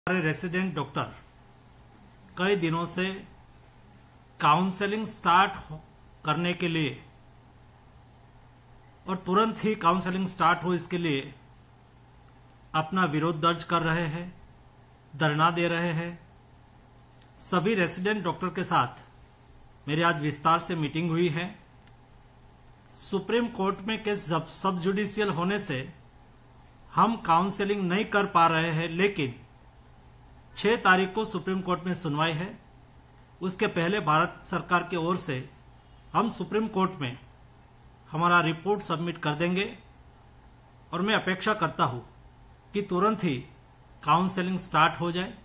हमारे resident doctor कई दिनों से काउंसलिंग स्टार्ट करने के लिए और तुरंत ही काउंसलिंग स्टार्ट हो इसके लिए अपना विरोध दर्ज कर रहे हैं, धरना दे रहे हैं। सभी रेसिडेंट डॉक्टर के साथ मेरी आज विस्तार से मीटिंग हुई है। सुप्रीम कोर्ट में केस सब जुडिशियल होने से हम काउंसलिंग नहीं कर पा रहे हैं, लेकिन 6 तारीख को सुप्रीम कोर्ट में सुनवाई है। उसके पहले भारत सरकार की ओर से हम सुप्रीम कोर्ट में हमारा रिपोर्ट सबमिट कर देंगे और मैं अपेक्षा करता हूं कि तुरंत ही काउंसलिंग स्टार्ट हो जाए।